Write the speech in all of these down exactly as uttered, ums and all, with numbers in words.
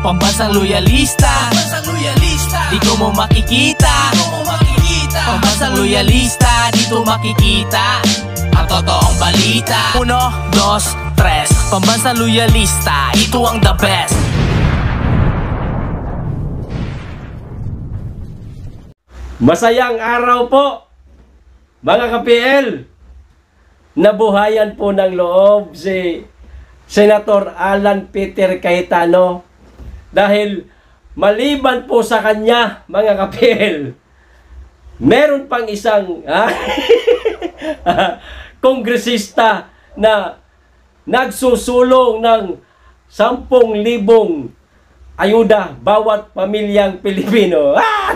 Pambansang loyalista, pambansang loyalista, dito mo makikita, dito mo makikita. Pambansang loyalista, dito makikita ang totoong balita. Uno, dos, tres. Pambansang loyalista, ito ang the best. Masayang araw po, mga ka-P L. Nabuhayan po ng loob si Senator Alan Peter Cayetano dahil maliban po sa kanya, mga ka-P L, meron pang isang ha, kongresista na nagsusulong ng sampung libong ayuda bawat pamilyang Pilipino.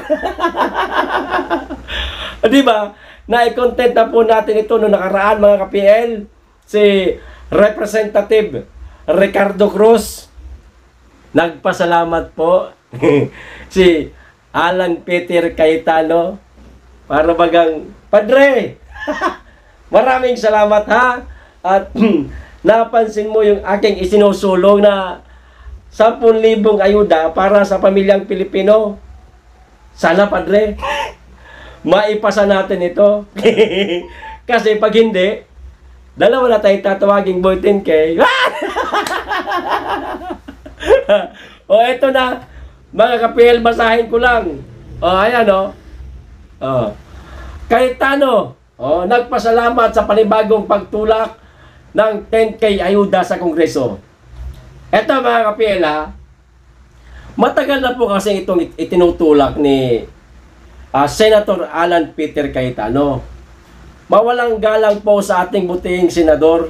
Di ba? Na-content na po natin ito noong nakaraan, mga ka-P L. Si Representative Ricardo Cruz, nagpasalamat po. Si Alan Peter Cayetano, para bagang, Padre, maraming salamat ha. At napansin mo yung aking isinusulong na sampung libong ayuda para sa pamilyang Pilipino. Sana, Padre, maipasa natin ito. Kasi pag hindi, dalawa na tayo tatawaging Boyten K. O, eto na, mga ka-P L, basahin ko lang. O, ayan o. O, Cayetano, o, nagpasalamat sa panibagong pagtulak ng ten K ayuda sa Kongreso. Eto, mga ka-P L, ha, matagal na po kasi itong itinutulak ni uh, Senator Alan Peter Cayetano. Mawalang galang po sa ating butihing senador.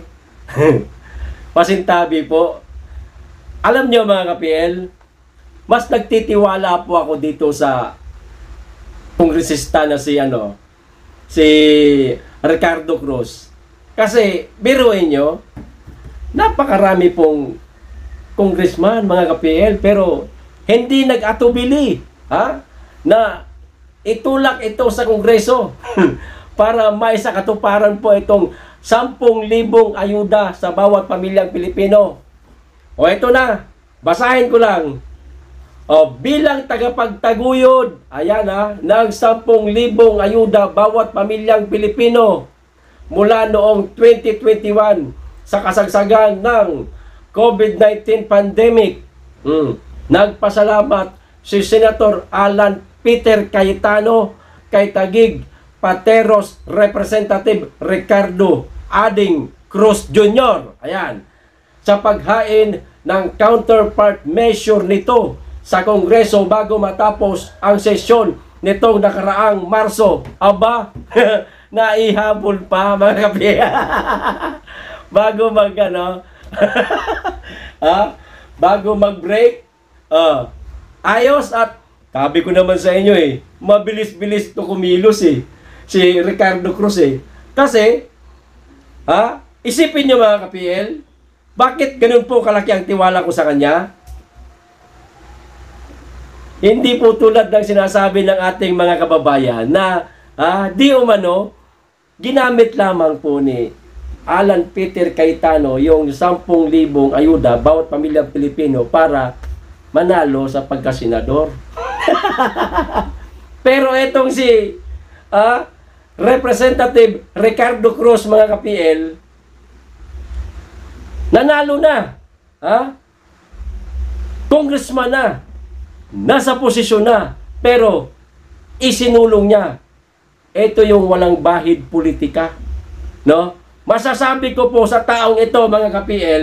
Pasintabi po. Alam nyo, mga ka-P L, mas nagtitiwala po ako dito sa kongresista na si ano, si Ricardo Cruz. Kasi biruin nyo, napakarami pong congressman, mga ka-P L, pero hindi nag-atubili ha, na itulak ito sa Kongreso para may sa katuparan po itong sampung libong ayuda sa bawat pamilyang Pilipino. O, ito na, basahin ko lang. O, bilang tagapagtaguyod, ayan ha, ng sampung libong ayuda bawat pamilyang Pilipino mula noong twenty twenty-one sa kasagsagan ng COVID nineteen pandemic. Hmm. Nagpasalamat si Senator Alan Peter Cayetano kay Taguig Pateros Representative Ricardo Ading Cruz Junior Ayan. Sa paghain ng counterpart measure nito sa Kongreso bago matapos ang sesyon nitong nakaraang Marso. Aba, naihabol pa, mga kapi. Bago mag ano, ha? Bago mag-break, uh, ayos at sabi ko naman sa inyo eh, mabilis-bilis to kumilos eh, si Ricardo Cruz eh. Kasi, ha? Isipin nyo, mga ka-P L, bakit ganun po kalaki ang tiwala ko sa kanya? Hindi po tulad ng sinasabi ng ating mga kababayan na ah, di umano, ginamit lamang po ni Alan Peter Cayetano yung sampung libong ayuda bawat pamilyang Pilipino para manalo sa pagkasenador. Pero etong si ah, Representative Ricardo Cruz, mga ka-P L, nanalo na. Ha? Congressman na. Nasa posisyon na. Pero isinulong niya. Ito yung walang bahid politika. No? Masasabi ko po sa taong ito, mga ka-P L,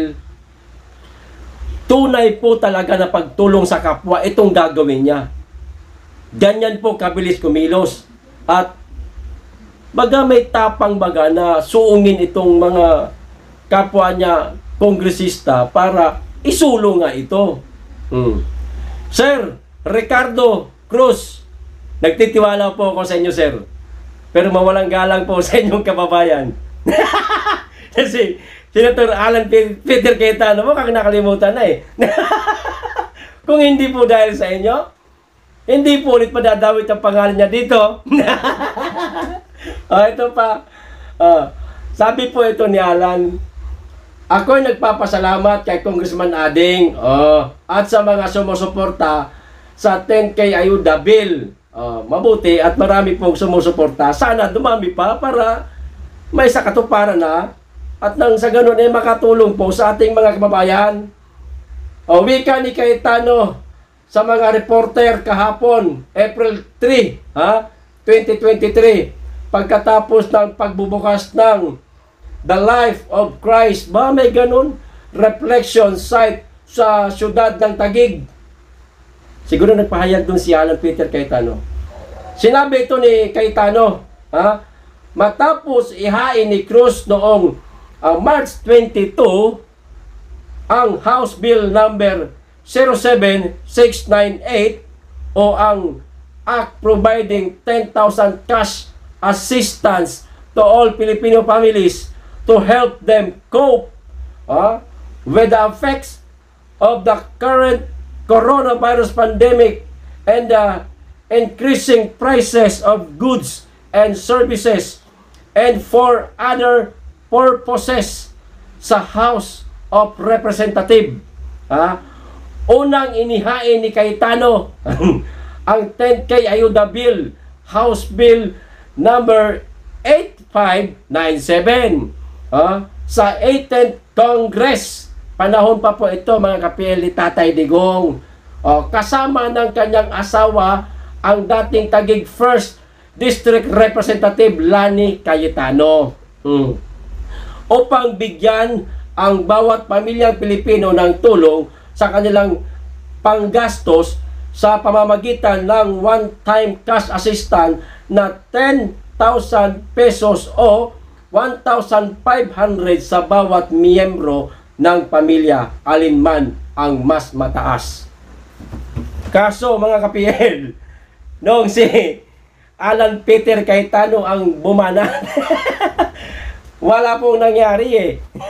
tunay po talaga na pagtulong sa kapwa itong gagawin niya. Ganyan po kabilis kumilos. At baga may tapang baga na suungin itong mga kapwa niya kongresista para isulong nga ito. Hmm. Sir Ricardo Cruz, nagtitiwala po ako sa inyo, sir. Pero mawalang galang po sa inyong kababayan. Kasi Senator Alan Peter Cayetano, mukhang nakalimutan na eh. Kung hindi po dahil sa inyo, hindi po ulit madadawit ang pangalan niya dito. Oh, ito pa. Uh, sabi po ito ni Alan, ako'y nagpapasalamat kay Congressman Ading oh, at sa mga sumusuporta sa ten K Ayuda Bill. Oh, mabuti at marami pong sumusuporta. Sana dumami pa para may sa katuparan na at nang sa ganun ay makatulong po sa ating mga kababayan. O, wika ni Cayetano sa mga reporter kahapon, April three, ha, twenty twenty-three, pagkatapos ng pagbubukas ng The Life of Christ. Ba, may ganun? Reflection site sa syudad ng Taguig. Siguro nagpahayag dun si Alan Peter Cayetano. Sinabi ito ni Cayetano, ha, matapos ihain ni Cruz noong uh, March twenty-two ang House Bill number zero seven six nine eight o ang Act providing ten thousand cash assistance to all Filipino families to help them cope uh, with the effects of the current coronavirus pandemic and the increasing prices of goods and services and for other purposes sa House of Representatives. Ha? Unang inihain ni Cayetano ang ten K Ayuda Bill, House Bill number eight five nine seven ha? Sa eighteenth Congress. Panahon pa po ito mga kapiel ni Tatay Digong. O, kasama ng kanyang asawa ang dating Taguig first District Representative Lani Cayetano. Hmm. Upang bigyan ang bawat pamilyang Pilipino ng tulong sa kanilang panggastos sa pamamagitan ng one-time cash assistance na ten thousand pesos o one thousand five hundred sa bawat miyembro ng pamilya, alinman ang mas mataas. Kaso mga kapiel, noong si Alan Peter Cayetano ang bumana, wala pong nangyari eh.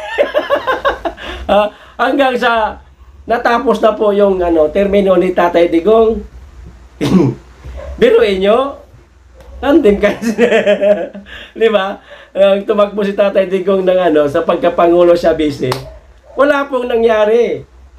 uh, hanggang sa natapos na po yung ano, termino ni Tatay Digong. Biruin nyo, nandun kasi. Di ba? Uh, tumakbo si Tatay Digong ng ano, sa pagkapangulo siya busy. Wala pong nangyari.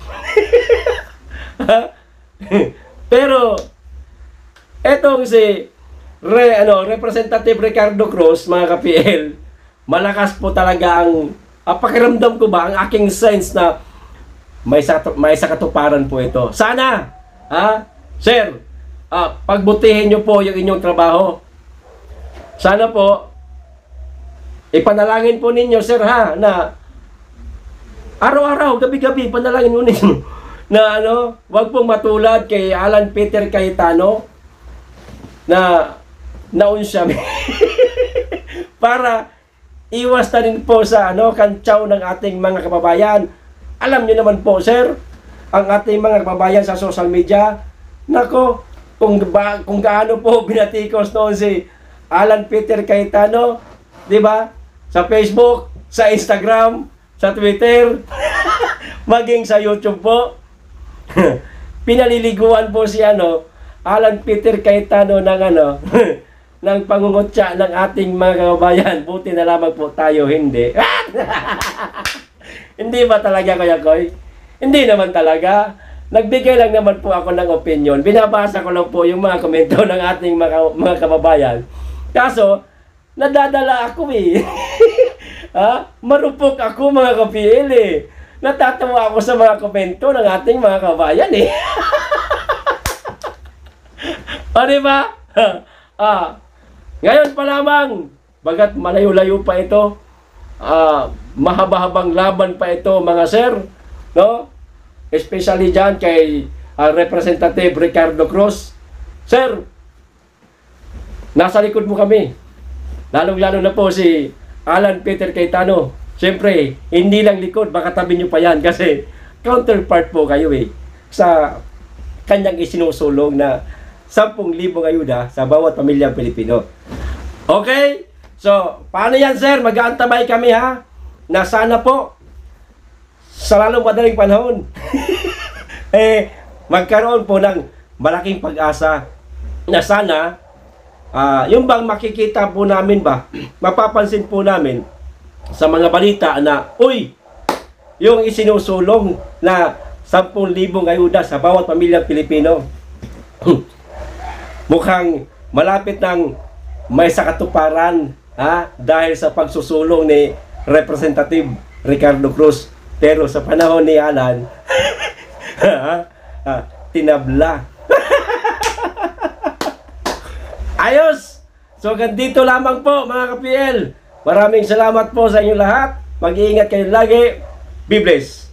Pero etong si Re, ano, Representative Ricardo Cruz, mga kapiel, malakas po talaga ang uh, pakiramdam ko ba, ang aking sense na may, sa, may sakatuparan po ito. Sana, ha, sir, uh, pagbutihin nyo po yung inyong trabaho. Sana po, ipanalangin po ninyo, sir, ha, na araw-araw, gabi-gabi, panalangin mo ninyo na ano, wag pong matulad kay Alan Peter Cayetano na naun siya para iwas na rin po sa ano, kantsaw ng ating mga kababayan. Alam niyo naman po, sir, ang ating mga kababayan sa social media, nako, kung, ba, kung gaano po binatikos noon si Alan Peter Cayetano, di ba? Sa Facebook, sa Instagram, sa Twitter, maging sa YouTube po. Pinaliliguan po si ano, Alan Peter Cayetano ng ano, ng pangungutya ng ating mga kababayan. Buti na lamang po tayo hindi. Hindi ba talaga, Kuya Koy? Hindi naman talaga. Nagbigay lang naman po ako ng opinion. Binabasa ko lang po yung mga komento ng ating mga, mga kababayan. Kaso, nadadala ako eh. Ha? Marupok ako mga kapiel eh. Natatawa ako sa mga komento ng ating mga kabayan eh. O diba? Ah, ngayon pa lamang, bagat malayo-layo pa ito, ah, mahaba-habang laban pa ito mga sir, no? Especially dyan kay uh, Representative Ricardo Cruz. Sir, nasa likod mo kami. Lalong-lalo na po si Alan Peter Cayetano. Siyempre, hindi lang likod, baka tabi nyo pa yan kasi counterpart po kayo eh sa kanyang isinusulong na sampung libong ayuda sa bawat pamilyang Pilipino. Okay? So, paano yan sir? Mag-aantabay kami ha? Na sana po sa lalong madaling panahon eh, magkaroon po ng malaking pag-asa na sana uh, yung bang makikita po namin ba, mapapansin po namin sa mga balita na, uy, yung isinusulong na sampung libong ayuda sa bawat pamilyang Pilipino. Mukhang malapit ng may sakatuparan, ha, dahil sa pagsusulong ni Representative Ricardo Cruz. Pero sa panahon ni Alan, ha, tinabla. Ayos! So, ganito lamang po mga ka-P L. Maraming salamat po sa inyo lahat. Mag-iingat kayo lagi. Be blessed.